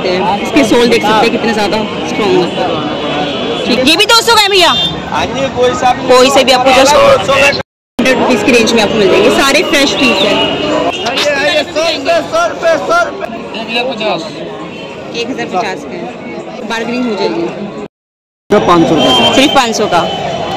इसके सोल देख सकते हैं कितने ज्यादा स्ट्रॉन्ग है। ठीक, ये भी 200 का है भैया। कोई से भी आपको जस्ट 100 रुपीज की रेंज में आपको मिल जाएंगे। सारे फ्रेश पीस है। 1050 का है, बार्गेनिंग हो जाएगी। 500 रुपये, सिर्फ 500 का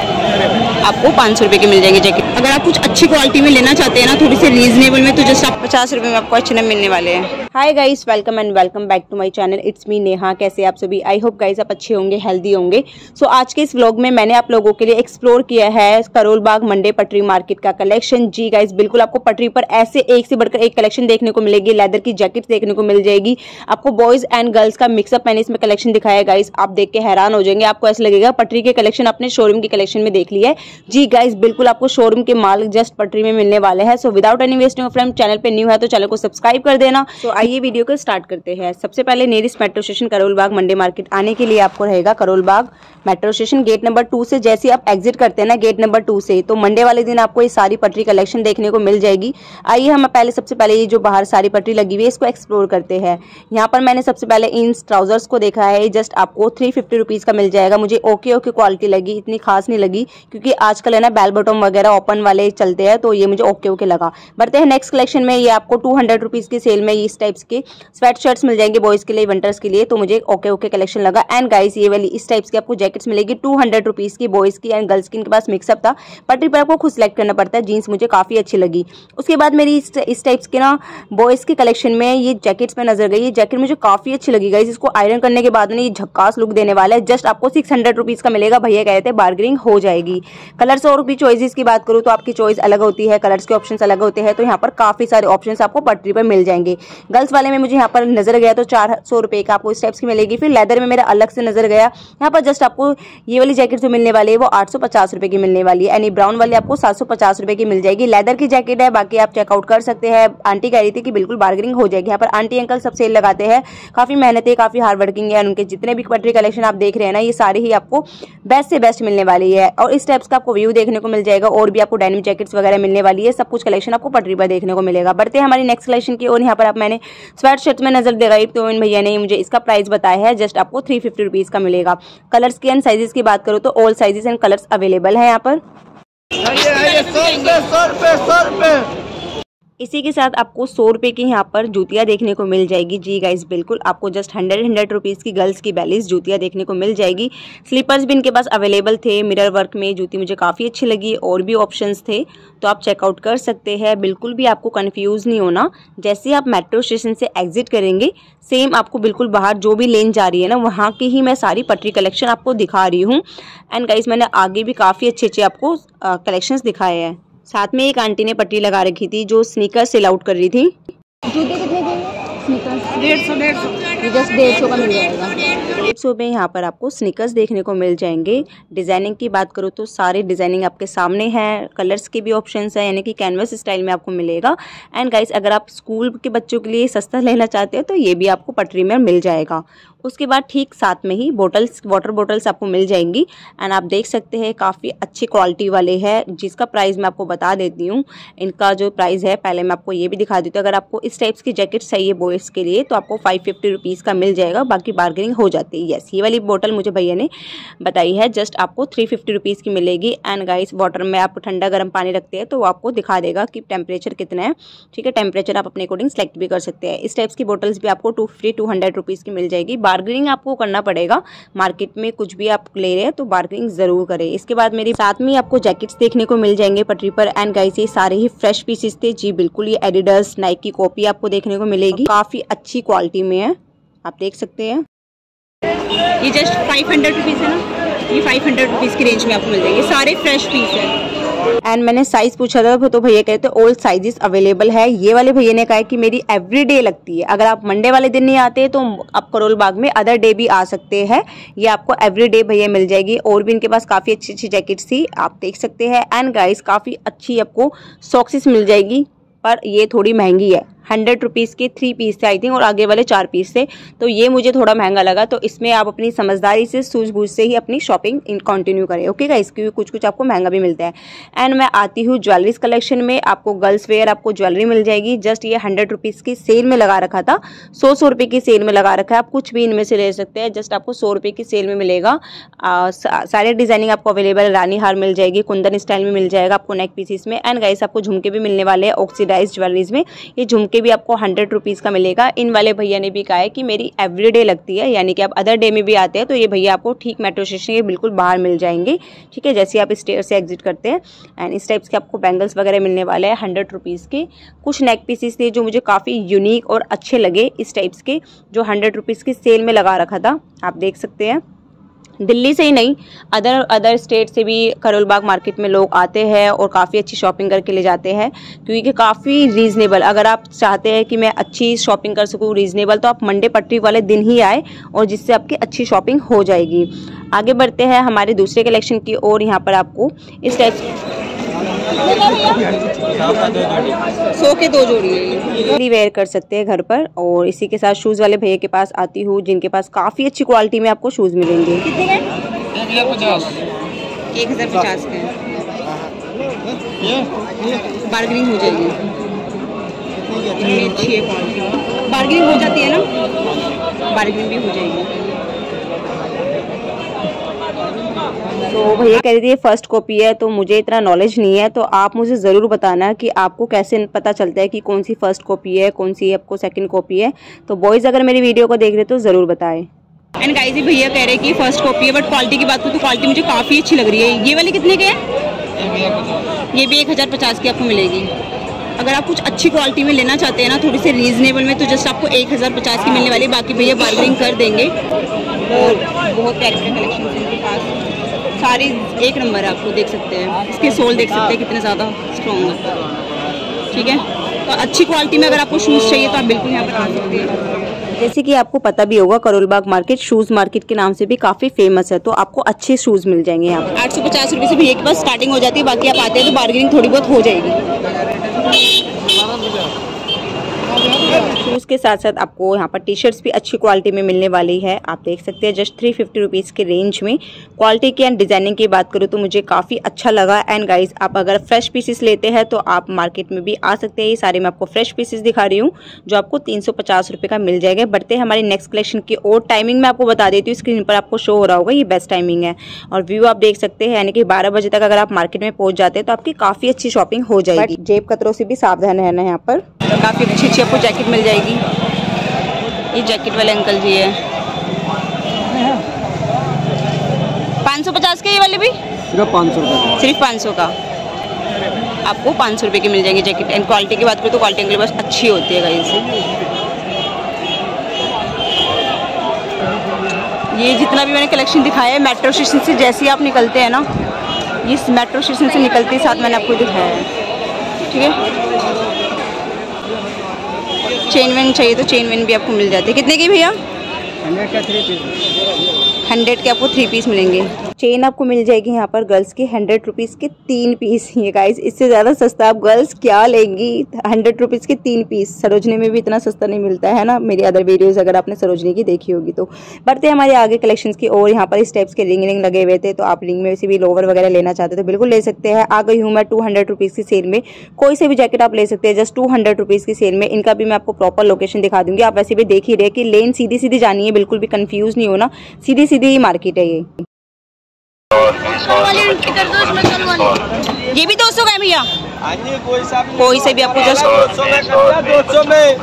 आपको 500 रुपये की मिल जाएंगे जैकेट। अगर आप कुछ अच्छी क्वालिटी में लेना चाहते हैं ना, थोड़ी सी रीजनेबल में, तो जस्ट आप 50 रुपये में आपको अच्छे न मिलने वाले हैं। Hi guys, welcome and welcome back to my channel. It's me Neha. कैसे आप सभी? आई होप गाइस आप अच्छे होंगे, हेल्दी होंगे। सो आज के इस व्लॉग में मैंने आप लोगों के लिए एक्सप्लोर किया है करोल बाग मंडे पटरी मार्केट का कलेक्शन। जी गाइस, बिल्कुल आपको पटरी पर ऐसे एक से बढ़कर एक कलेक्शन देखने को मिलेगी। लेदर की जैकेट देखने को मिल जाएगी आपको। बॉयज एंड गर्ल्स का मिक्सअप मैंने इसमें कलेक्शन दिखाया है गाइस। आप देख के हैरान हो जाएंगे। आपको ऐसा लगेगा पटरी के कलेक्शन अपने शोरूम की कलेक्शन में देख लिया है। जी गाइस, बिल्कुल आपको शोरूम के माल जस्ट पटरी में मिलने वाले हैं। So without any wasting of time, channel पे न्यू है तो चैनल को सब्सक्राइब कर देना। तो आइए वीडियो को स्टार्ट करते हैं। सबसे पहले nearest metro station Karol Bagh Monday market आने के लिए आपको रहेगा Karol Bagh metro station gate number 2 से। जैसे आप एग्जिट करते हैं ना गेट नंबर 2 से, तो मंडे वाले दिन आपको ये सारी पटरी कलेक्शन देखने को मिल जाएगी। आइए हम सबसे पहले ये जो बाहर सारी पटरी लगी हुई है इसको एक्सप्लोर करते हैं। यहाँ पर मैंने सबसे पहले इन ट्राउजर्स को देखा है, जस्ट आपको 350 रुपीज का मिल जाएगा। मुझे ओके क्वालिटी लगी, इतनी खास नहीं लगी, क्योंकि आजकल है ना बेल बॉटम वगैरह ओपन वाले चलते हैं, तो ये मुझे ओके लगा। बढ़ते हैं नेक्स्ट कलेक्शन में। ये आपको 200 रुपीज की सेल में इस टाइप्स के स्वेट शर्ट्स मिल जाएंगे बॉयज के लिए, विंटर्स के लिए, तो मुझे ओके कलेक्शन लगा। एंड गाइस, ये वाली इस टाइप्स की आपको जैकेट्स मिलेगी 200 रुपीज की, बॉयज की एंड गर्ल्स की। इनके पास मिक्सअप था, पटरी पर आपको खुद सेलेक्ट करना पड़ता है। जीन्स मुझे काफी अच्छी लगी। उसके बाद मेरी इस टाइप्स के ना बॉयज के कलेक्शन में ये जैकेट्स में नजर गई। ये जैकेट मुझे काफी अच्छी लगी गाइस। इसको आयरन करने के बाद ना ये झक्कास लुक देने वाला है। जस्ट आपको 600 रुपीज का मिलेगा। भैया कह रहे थे बार्गेनिंग हो जाएगी। कलर्स और भी चॉइसेस की बात करूँ तो आपकी चॉइस अलग होती है, कलर्स के ऑप्शंस अलग होते हैं, तो यहाँ पर काफी सारे ऑप्शंस आपको पटरी पर मिल जाएंगे। गर्ल्स वाले में मुझे यहाँ पर नजर गया तो 400 रुपए का आपको इस टाइप्स की मिलेगी। फिर लेदर में मेरा अलग से नजर गया, यहाँ पर जस्ट आपको ये वाली जैकेट जो मिलने वाली है वो 850 रुपए की मिलने वाली है। यानी ब्राउन वाली आपको 750 रुपए की मिल जाएगी। लेदर की जैकेट है, बाकी आप चेकआउट कर सकते हैं। आंटी कह रही थी कि बिल्कुल बार्गेनिंग हो जाएगी। यहाँ पर आंटी अंकल सब सेल लगाते हैं, काफी मेहनत है, काफी हार्ड वर्किंग है। उनके जितने भी पटरी कलेक्शन आप देख रहे हैं ना, ये सारी ही आपको बेस्ट से बेस्ट मिलने वाली है। और इस टाइप्स का आपको व्यू देखने को मिल जाएगा, और भी आपको डेनिम जैकेट्स वगैरह मिलने वाली है। सब कुछ कलेक्शन आपको पटरी पर देखने को मिलेगा। बढ़ते हैं हमारी नेक्स्ट कलेक्शन की और। यहाँ पर आप मैंने स्वेट शर्ट्स में नजर दे रही, तो इन भैया ने मुझे इसका प्राइस बताया है, जस्ट आपको 350 रुपीज का मिलेगा। कलर्स की एंड साइजेस की बात करूँ तो all sizes and colours available है यहाँ पर। इसी के साथ आपको 100 रुपये की यहाँ पर जूतियाँ देखने को मिल जाएगी। जी गाइस, बिल्कुल आपको जस्ट 100 रुपीज़ की गर्ल्स की बेलीज जूतियाँ देखने को मिल जाएगी। स्लीपर्स भी इनके पास अवेलेबल थे। मिरर वर्क में जूती मुझे काफ़ी अच्छी लगी, और भी ऑप्शंस थे, तो आप चेकआउट कर सकते हैं। बिल्कुल भी आपको कन्फ्यूज़ नहीं होना। जैसे आप मेट्रो स्टेशन से एग्जिट करेंगे, सेम आपको बिल्कुल बाहर जो भी लेन जा रही है ना, वहाँ की ही मैं सारी पटरी कलेक्शन आपको दिखा रही हूँ। एंड गाइस, मैंने आगे भी काफ़ी अच्छे आपको कलेक्शंस दिखाए हैं। साथ में एक आंटी ने पट्टी लगा रखी थी जो स्नीकर सेल आउट कर रही थी। जूते कितने के? स्नीकर्स 150 जस्ट 150 का मिल जाएगा। 150 में यहाँ पर आपको स्नीकर्स देखने को मिल जाएंगे। डिजाइनिंग की बात करूँ तो सारे डिजाइनिंग आपके सामने है। कलर्स के भी ऑप्शंस हैं, यानी कि कैनवस स्टाइल में आपको मिलेगा। एंड गाइस, अगर आप स्कूल के बच्चों के लिए सस्ता लेना चाहते हैं तो ये भी आपको पटरी में मिल जाएगा। उसके बाद ठीक साथ में ही वाटर बॉटल्स आपको मिल जाएंगी। एंड आप देख सकते हैं काफ़ी अच्छी क्वालिटी वाले हैं, जिसका प्राइस मैं आपको बता देती हूँ। इनका जो प्राइस है पहले मैं आपको ये भी दिखा देती हूँ। अगर आपको इस टाइप्स की जैकेट चाहिए बॉयज़ के लिए तो आपको 550 रुपीज़ का मिल जाएगा, बाकी बार्गेनिंग हो जाती है। यस, ये वाली बोतल मुझे भैया ने बताई है, जस्ट आपको 350 रुपीज़ की मिलेगी। एंड गाइस, वाटर में आप ठंडा गर्म पानी रखते हैं तो वो आपको दिखा देगा कि टेम्परेचर कितना है। ठीक है, टेम्परेचर आप अपने अकॉर्डिंग सेलेक्ट भी कर सकते हैं। इस टाइप्स की बोटल्स भी आपको 200 रुपीज़ की मिल जाएगी। बार्गेनिंग आपको करना पड़ेगा। मार्केट में कुछ भी आप ले रहे हैं तो बार्गेनिंग जरूर करें। इसके बाद मेरे साथ में आपको जैकेट्स देखने को मिल जाएंगे पटरी पर। एंड गाइस, ये सारे ही फ्रेश पीसेस थे। जी बिल्कुल, ये एडिडास नाइक की कॉपी आपको देखने को मिलेगी, काफी अच्छी क्वालिटी में है, आप देख सकते हैं। ये जस्ट 500 रुपीज़ है ना, ये 500 रुपीज़ की रेंज में आपको मिल जाएंगे। सारे फ्रेश पीस है। एंड मैंने साइज पूछा था तो भैया कहते ऑल साइजेस अवेलेबल है। ये वाले भैया ने कहा कि मेरी एवरीडे लगती है। अगर आप मंडे वाले दिन नहीं आते तो आप करोल बाग में अदर डे भी आ सकते हैं। ये आपको एवरीडे भैया मिल जाएगी। और भी इनके पास काफ़ी अच्छी अच्छी जैकेट्स थी, आप देख सकते हैं। एंड गाइस, काफ़ी अच्छी आपको सॉक्सेस मिल जाएगी, पर ये थोड़ी महंगी है। 100 रुपीज़ के 3 पीस थे आई थिंक, और आगे वाले 4 पीस थे। तो ये मुझे थोड़ा महंगा लगा, तो इसमें आप अपनी समझदारी से सूझबूझ से ही अपनी शॉपिंग कंटिन्यू करें। ओके गाइस, क्योंकि कुछ कुछ आपको महंगा भी मिलता है। एंड मैं आती हूँ ज्वेलरीज कलेक्शन में। आपको गर्ल्स वेयर आपको ज्वेलरी मिल जाएगी। जस्ट ये 100 रुपीज़ की सेल में लगा रखा था, 100 रुपये की सेल में लगा रखा है। आप कुछ भी इनमें से ले सकते हैं, जस्ट आपको 100 रुपये की सेल में मिलेगा। सारे डिजाइनिंग आपको अवेलेबल, रानी हार मिल जाएगी, कुंदन स्टाइल में मिल जाएगा आपको नेक पीसीस में। एंड गाइस आपको झुमके भी मिलने वाले हैं ऑक्सीडाइज ज्वेलरीज में। ये झुमके भी आपको 100 रुपीज़ का मिलेगा। इन वाले भैया ने भी कहा है कि मेरी एवरीडे लगती है, यानी कि आप अदर डे में भी आते हैं तो ये भैया आपको ठीक मेट्रो स्टेशन के बिल्कुल बाहर मिल जाएंगे। ठीक है, जैसे आप स्टेयर से एग्जिट करते हैं। एंड इस टाइप्स के आपको बैंगल्स वगैरह मिलने वाले हैं 100 रुपीज़ के। कुछ नेक पीसीस थे जो मुझे काफ़ी यूनिक और अच्छे लगे इस टाइप्स के, जो 100 रुपीज़ की सेल में लगा रखा था। आप देख सकते हैं, दिल्ली से ही नहीं अदर स्टेट से भी करोल बाग मार्केट में लोग आते हैं और काफ़ी अच्छी शॉपिंग करके ले जाते हैं, क्योंकि काफ़ी रीज़नेबल। अगर आप चाहते हैं कि मैं अच्छी शॉपिंग कर सकूँ रीज़नेबल, तो आप मंडे पटरी वाले दिन ही आए, और जिससे आपकी अच्छी शॉपिंग हो जाएगी। आगे बढ़ते हैं हमारे दूसरे कलेक्शन की ओर। यहाँ पर आपको इस टाइप 100 के 2 जोड़ी वेयर कर सकते हैं घर पर। और इसी के साथ शूज़ वाले भैया के पास आती हूँ, जिनके पास काफ़ी अच्छी क्वालिटी में आपको शूज़ मिलेंगे। कितने के? 1050 के। बार्गेनिंग हो जाएगी, अच्छी है क्वालिटी। बार्गेनिंग हो जाती है ना, बार्गेनिंग भी हो जाएगी। तो भैया कह रही थी फर्स्ट कॉपी है, तो मुझे इतना नॉलेज नहीं है, तो आप मुझे ज़रूर बताना कि आपको कैसे पता चलता है कि कौन सी फर्स्ट कॉपी है, कौन सी आपको सेकंड कॉपी है। तो बॉयज़ अगर मेरी वीडियो को देख रहे तो ज़रूर बताएं। एंड गाइस ये भैया कह रहे हैं कि फर्स्ट कॉपी है, बट क्वालिटी की बात करूँ तो क्वालिटी मुझे काफ़ी अच्छी लग रही है। ये वाले कितने के हैं? ये भी 1050 की आपको मिलेगी। अगर आप कुछ अच्छी क्वालिटी में लेना चाहते हैं ना, थोड़ी सी रीजनेबल में, तो जस्ट आपको 1050 की मिलने वाली। बाकी भैया बार्गेनिंग कर देंगे। और बहुत प्यारे प्यारे कलेक्शन है इनके पास, सारी एक नंबर है। आपको देख सकते हैं, इसके सोल देख सकते हैं कितने ज़्यादा स्ट्रॉन्ग है। ठीक है, तो अच्छी क्वालिटी में अगर आपको शूज़ चाहिए तो आप बिल्कुल यहाँ पर आ सकते हैं। जैसे कि आपको पता भी होगा, Karol Bagh market shoes market के नाम से भी काफ़ी फेमस है, तो आपको अच्छे शूज़ मिल जाएंगे यहाँ पर। 850 रुपये से भैया के पास स्टार्टिंग हो जाती है। बाकी आप आते हैं तो बार्गेनिंग थोड़ी बहुत हो जाएगी। शूज़ के साथ साथ आपको यहाँ पर टी शर्ट्स भी अच्छी क्वालिटी में मिलने वाली है। आप देख सकते हैं जस्ट 350 रुपीज़ के रेंज में। क्वालिटी की एंड डिज़ाइनिंग की बात करूँ तो मुझे काफ़ी अच्छा लगा। एंड गाइस आप अगर फ्रेश पीसेस लेते हैं तो आप मार्केट में भी आ सकते हैं। ये सारे मैं आपको फ्रेश पीसेस दिखा रही हूँ, जो आपको 350 रुपये का मिल जाएगा। बढ़ते हैं हमारी नेक्स्ट कलेक्शन की और। टाइमिंग मैं आपको बता देती हूँ, स्क्रीन पर आपको शो हो रहा होगा, ये बेस्ट टाइमिंग है। और व्यू आप देख सकते हैं, यानी कि 12 बजे तक अगर आप मार्केट में पहुँच जाते हैं तो आपकी काफ़ी अच्छी शॉपिंग हो जाएगी। जेब कतरों से भी सावधान रहना है। यहाँ पर काफ़ी अच्छी अच्छी आपको जैकेट मिल जाएगी। ये जैकेट वाले अंकल जी है, 550 के। ये वाले भी सिर्फ 500 रुपये, सिर्फ 500 का आपको 500 रुपये की मिल जाएंगे जैकेट। एंड क्वालिटी की बात करूँ तो क्वालिटी उनके पास अच्छी होती है गाइस। ये जितना भी मैंने कलेक्शन दिखाया है मेट्रो स्टेशन से जैसे ही आप निकलते हैं ना, इस मेट्रो स्टेशन से निकलते ही साथ मैंने आपको दिखाया है। ठीक है, चेन वेन चाहिए तो चेन वेन भी आपको मिल जाती है। कितने की भैया? 100 का 3 पीस। 100 के आपको 3 पीस मिलेंगे। चेन आपको मिल जाएगी यहाँ पर गर्ल्स की 100 रुपीज़ के 3 पीस। ये गाइस इससे ज़्यादा सस्ता आप गर्ल्स क्या लेंगी? 100 रुपीज़ के 3 पीस। सरोजनी में भी इतना सस्ता नहीं मिलता है ना। मेरी अदर वीडियोस अगर आपने सरोजनी की देखी होगी तो। बढ़ते हैं हमारे आगे कलेक्शंस की और। यहाँ पर इस टाइप्स के रिंग लगे हुए थे, तो आप रिंग में से भी लोवर वगैरह लेना चाहते तो बिल्कुल ले सकते हैं। आ गई हूँ मैं 200 रुपीज़ की सेल में। कोई से भी जैकेट आप ले सकते हैं जस्ट 200 रुपीज़ की सेल में। इनका भी मैं आपको प्रॉपर लोकेशन दिखा दूंगी। आप वैसे भी देख ही रहे कि लेन सीधी सीधी जानी है, बिल्कुल भी कंफ्यूज नहीं होना, सीधी सीधी ही मार्केट है ये। ये भी 200 का है भैया, कोई से भी आपको जस्ट 200 में।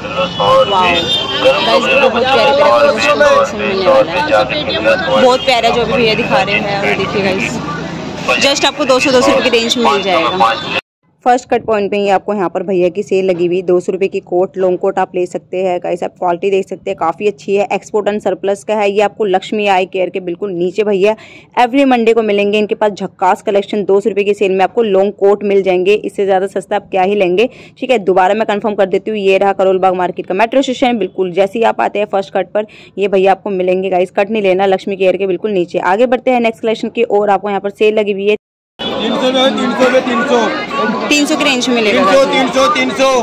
बहुत प्यारा जो भी भैया दिखा रहे हैं, देखिए गाइस जस्ट आपको 200 रुपये की रेंज में मिल जाएगा। फर्स्ट कट पॉइंट पे ही आपको यहाँ पर भैया की सेल लगी हुई। 200 रुपये की कोट, लॉन्ग कोट आप ले सकते हैं गाइस। आप क्वालिटी देख सकते हैं, काफ़ी अच्छी है। एक्सपोर्ट एंड सरप्लस का है। ये आपको लक्ष्मी आई केयर के बिल्कुल नीचे भैया एवरी मंडे को मिलेंगे। इनके पास झक्कास कलेक्शन 200 रुपये की सेल में आपको लॉन्ग कोट मिल जाएंगे। इससे ज़्यादा सस्ता आप क्या ही लेंगे। ठीक है, दोबारा मैं कंफर्म कर देती हूँ, ये रहा करोल बाग मार्केट का मेट्रो स्टेशन। बिल्कुल जैसे ही आप आते हैं फर्स्ट कट पर ये भैया आपको मिलेंगे गाइस। कट नहीं लेना, लक्ष्मी केयर के बिल्कुल नीचे। आगे बढ़ते हैं नेक्स्ट कलेक्शन की और। आपको यहाँ पर सेल लगी हुई है 300 में 300 में 300 की रेंज में मिलेगा। 300 300 300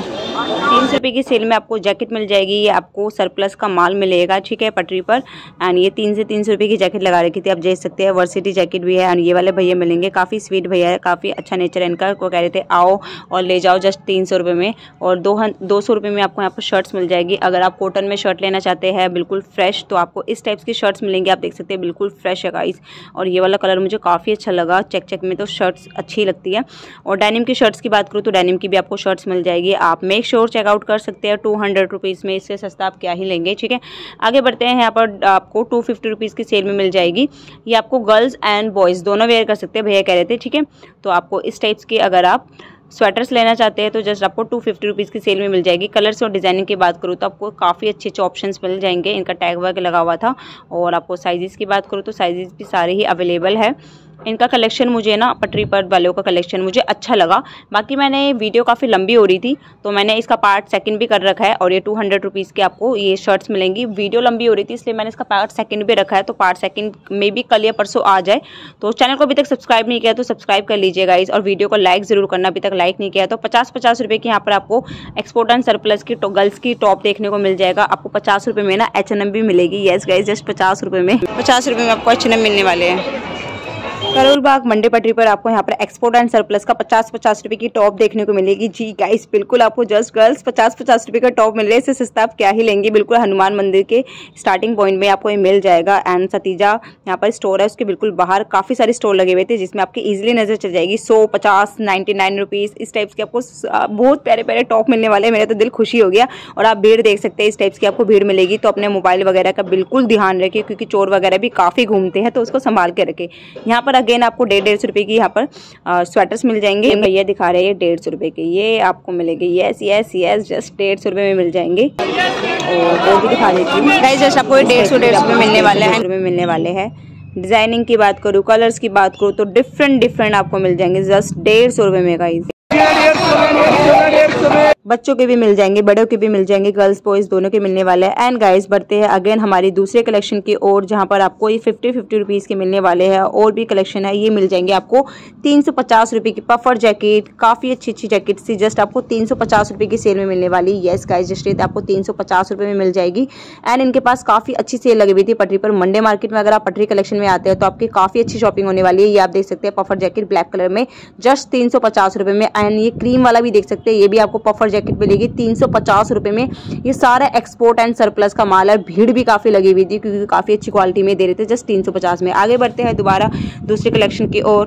300 रुपये की सेल में आपको जैकेट मिल जाएगी। ये आपको सरप्लस का माल मिलेगा, ठीक है, पटरी पर। एंड ये 3 से 300 रुपये की जैकेट लगा रखी थी, आप देख सकते हैं। वर्सिटी जैकेट भी है। एंड ये वाले भैया मिलेंगे, काफ़ी स्वीट भैया है, काफ़ी अच्छा नेचर है इनका। को कह रहे थे आओ और ले जाओ जस्ट 300 रुपये में। और 200 रुपये में आपको यहाँ पर शर्ट्स मिल जाएगी। अगर आप कॉटन में शर्ट लेना चाहते हैं बिल्कुल फ्रेश, तो आपको इस टाइप्स की शर्ट्स मिलेंगी। आप देख सकते हैं बिल्कुल फ्रेश है गाइस। और ये वाला कलर मुझे काफ़ी अच्छा लगा, चेक चेक में तो शर्ट्स अच्छी लगती है। और डेनिम की शर्ट्स की बात करूँ तो डेनिम की भी आपको शर्ट्स मिल जाएगी। आप मेक श्योर चेकआउट कर सकते हैं। 200 रुपीज़ में, इससे सस्ता आप क्या ही लेंगे, ठीक है। आगे बढ़ते हैं। यहाँ पर आपको 250 रुपीज़ की सेल में मिल जाएगी। ये आपको गर्ल्स एंड बॉयज़ दोनों वेयर कर सकते हैं, भैया कह रहे थे, ठीक है। तो आपको इस टाइप्स की अगर आप स्वेटर्स लेना चाहते हैं तो जस्ट आपको 250 रुपीज़ की सेल में मिल जाएगी। कलर्स और डिज़ाइनिंग की बात करूँ तो आपको काफ़ी अच्छे अच्छे ऑप्शंस मिल जाएंगे। इनका टैग वर्क लगा हुआ था। और आपको साइजेस की बात करूँ तो साइजेस भी सारे ही अवेलेबल है। इनका कलेक्शन मुझे ना पटरी पर वालों का कलेक्शन मुझे अच्छा लगा। बाकी मैंने वीडियो काफ़ी लंबी हो रही थी तो मैंने इसका पार्ट सेकंड भी कर रखा है। और ये 200 रुपीज़ के आपको ये शर्ट्स मिलेंगी। वीडियो लंबी हो रही थी इसलिए मैंने इसका पार्ट सेकंड भी रखा है। तो पार्ट सेकंड में भी कल या परसों आ जाए। तो चैनल को अभी तक सब्सक्राइब नहीं किया तो सब्सक्राइब कर लीजिएगा गाइस। और वीडियो को लाइक ज़रूर करना, अभी तक लाइक नहीं किया। तो 50 रुपये की यहाँ पर आपको एक्सपोर्ट एंड सरप्लस की गर्ल्स की टॉप देखने को मिल जाएगा। आपको 50 रुपये में ना H&M भी मिलेगी। येस गाइस, जस्ट 50 रुपये में, 50 रुपये में आपको H&M मिलने वाले हैं। करोल बाग मंडी पटरी पर आपको यहाँ पर एक्सपोर्ट एंड सरप्लस का 50 रुपये की टॉप देखने को मिलेगी। जी गाइस, बिल्कुल आपको जस्ट गर्ल्स 50 रुपये का टॉप मिल रहा है। इससे सस्ता आप क्या ही लेंगे। बिल्कुल हनुमान मंदिर के स्टार्टिंग पॉइंट में आपको ये मिल जाएगा। एंड सतीजा यहाँ पर स्टोर है, उसके बिल्कुल बाहर काफ़ी सारे स्टोर लगे हुए थे जिसमें आपकी इजीली नजर चल जाएगी। 100, 50, 99 रुपीज़ इस टाइप्स के आपको बहुत प्यारे प्यारे टॉप मिलने वाले हैं। मेरा तो दिल खुशी हो गया। और आप भीड़ देख सकते हैं, इस टाइप्स की आपको भीड़ मिलेगी। तो अपने मोबाइल वगैरह का बिल्कुल ध्यान रखिए क्योंकि चोर वगैरह भी काफ़ी घूमते हैं, तो उसको संभाल के रखें। यहाँ पर अगेन आपको 150 रुपये की यहाँ पर स्वेटर्स मिल जाएंगे। भैया दिखा रहे हैं 150 रुपये के, ये आपको मिलेंगे। यस यस यस, जस्ट 150 रुपये में मिल जाएंगे। और वो भी दिखा देती हूँ गाइस, जस्ट आपको 150 रुपये मिलने वाले हैं, मिलने वाले हैं। डिजाइनिंग की बात करूँ, कलर्स की बात करूँ तो डिफरेंट आपको मिल जाएंगे जस्ट 150 रुपये में गाइस। बच्चों के भी मिल जाएंगे, बड़ों के भी मिल जाएंगे, गर्ल्स बॉयज दोनों के मिलने वाले हैं। एंड गाइस बढ़ते हैं अगेन हमारी दूसरे कलेक्शन की ओर, जहां पर आपको ये 50 रुपीज़ के मिलने वाले हैं। और भी कलेक्शन है, ये मिल जाएंगे आपको 350 रुपये की पफर जैकेट। काफ़ी अच्छी जैकेट थी, जस्ट आपको 350 रुपये की सेल में मिलने वाली। येस गाइस, जस्ट आपको 350 रुपये में मिल जाएगी। एंड इनके पास काफ़ी अच्छी सेल लगी हुई थी पटरी पर। मंडे मार्केट में अगर आप पटरी कलेक्शन में आते हैं तो आपकी काफ़ी अच्छी शॉपिंग होने वाली है। ये आप देख सकते हैं पफर जैकेट ब्लैक कलर में जस्ट 350 रुपये में। एंड ये क्रीम वाला भी देख सकते हैं, ये भी आपको पफर जैकेट मिलेगी 350 रुपये में। ये सारा एक्सपोर्ट एंड सरप्लस का माल है। भीड़ भी काफ़ी लगी हुई थी क्योंकि काफ़ी अच्छी क्वालिटी में दे रहे थे जस्ट 350 में। आगे बढ़ते हैं दोबारा दूसरे कलेक्शन की ओर।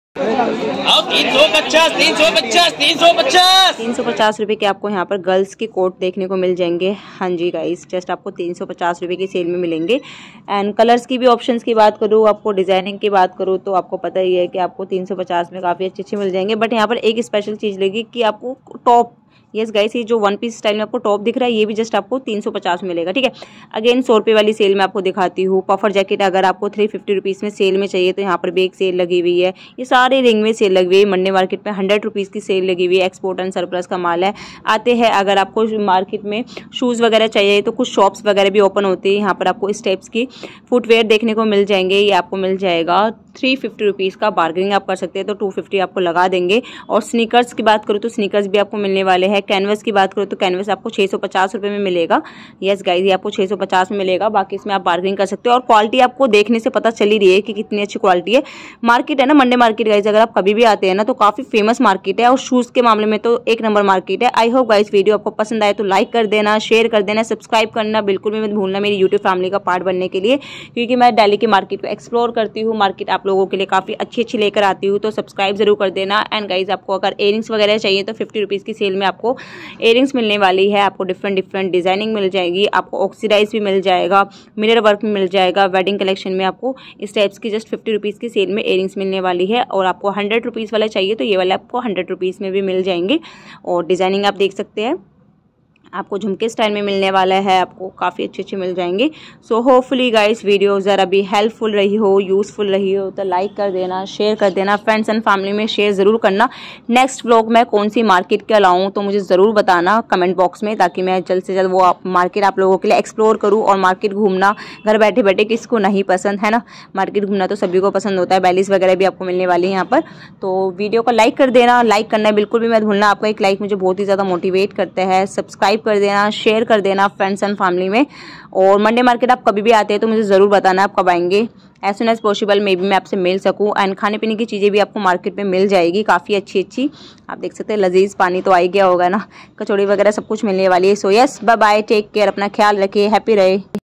350 रुपये के आपको यहाँ पर गर्ल्स के कोट देखने को मिल जाएंगे। हाँ जी गाइस, जस्ट आपको 350 रुपये की सेल में मिलेंगे। एंड कलर्स की भी ऑप्शंस की बात करूँ, आपको डिजाइनिंग की बात करूँ तो आपको पता ही है कि आपको 350 में काफ़ी अच्छे मिल जाएंगे। बट यहाँ पर एक स्पेशल चीज़ लगी कि आपको टॉप, यस गाइस, ये जो वन पीस स्टाइल में आपको टॉप दिख रहा है ये भी जस्ट आपको 350 मिलेगा, ठीक है। अगेन 100 रुपये वाली सेल में आपको दिखाती हूँ। पफर जैकेट अगर आपको 350 रुपीज़ में सेल में चाहिए तो यहाँ पर भी एक सेल लगी हुई है। ये सारे रिंग में सेल लगी हुई है। मंडे मार्केट में 100 रुपीज़ की सेल लगी हुई है। एक्सपोर्ट एंड सरप्लस का माल है। आते हैं अगर आपको मार्केट में शूज़ वगैरह चाहिए तो कुछ शॉप्स वगैरह भी ओपन होती है। यहाँ पर आपको इस टाइप्स की फुटवेयर देखने को मिल जाएंगे। ये आपको मिल जाएगा 350 रुपीज़ का। बार्गेनिंग आप कर सकते हैं तो 250 आपको लगा देंगे। और स्नीकर्स की बात करूँ तो स्नीकर्स भी आपको मिलने वाले हैं। कैनवस की बात करूँ तो कैनवस आपको 650 रुपये में मिलेगा। यस गाइस, ये आपको 650 में मिलेगा। बाकी इसमें आप बार्गेनिंग कर सकते हो। और क्वालिटी आपको देखने से पता चल ही रही है कि कितनी अच्छी क्वालिटी है। मार्केट है ना मंडे मार्केट गाइस, अगर आप कभी भी आते हैं ना तो काफ़ी फेमस मार्केट है। और शूज़ के मामले में तो एक नंबर मार्केट है। आई होप गाइस वीडियो आपको पसंद आए तो लाइक कर देना, शेयर कर देना, सब्सक्राइब करना बिल्कुल भी मत भूलना मेरी यूट्यूब फैमिली का पार्ट बनने के लिए, क्योंकि मैं दिल्ली की मार्केट को एक्सप्लोर करती हूँ। मार्केट आप लोगों के लिए काफ़ी अच्छी लेकर आती हूँ, तो सब्सक्राइब जरूर कर देना। एंड गाइस आपको अगर इयरिंग्स वगैरह चाहिए तो 50 रुपीज़ की सेल में आपको इयरिंग्स मिलने वाली है। आपको डिफरेंट डिजाइनिंग मिल जाएगी। आपको ऑक्सीडाइज भी मिल जाएगा, मिरर वर्क में मिल जाएगा। वेडिंग कलेक्शन में आपको इस टाइप्स की जस्ट 50 रुपीज़ की सेल में इयरिंग्स मिलने वाली है। और आपको 100 रुपीज़ वाला चाहिए तो ये वाला आपको 100 रुपीज़ में भी मिल जाएंगे। और डिजाइनिंग आप देख सकते हैं। आपको झुमके स्टाइल में मिलने वाला है, आपको काफ़ी अच्छे मिल जाएंगे। सो होपफुली गाइस वीडियो ज़रा भी हेल्पफुल रही हो, यूज़फुल रही हो तो लाइक कर देना, शेयर कर देना, फ्रेंड्स एंड फैमिली में शेयर ज़रूर करना। नेक्स्ट व्लॉग मैं कौन सी मार्केट के लाऊं तो मुझे ज़रूर बताना कमेंट बॉक्स में, ताकि मैं जल्द से जल्द वो मार्केट आप लोगों के लिए एक्सप्लोर करूँ। और मार्केट घूमना घर बैठे बैठे किसको नहीं पसंद है ना, मार्केट घूमना तो सभी को पसंद होता है। बैलीज वगैरह भी आपको मिलने वाली है यहाँ पर। तो वीडियो को लाइक कर देना, लाइक करना बिल्कुल भी मत भूलना, आपका एक लाइक मुझे बहुत ही ज़्यादा मोटिवेट करता है। सब्सक्राइब कर देना, शेयर कर देना फ्रेंड्स एंड फैमिली में। और मंडे मार्केट आप कभी भी आते हैं तो मुझे ज़रूर बताना आप कब आएंगे, as soon as possible maybe मैं आपसे मिल सकूं। एंड खाने पीने की चीज़ें भी आपको मार्केट में मिल जाएगी काफ़ी अच्छी। आप देख सकते हैं लजीज पानी तो आ ही गया होगा ना, कचौड़ी वगैरह सब कुछ मिलने वाली है। So yes, bye bye, take care, अपना ख्याल रखिए, हैप्पी रहे।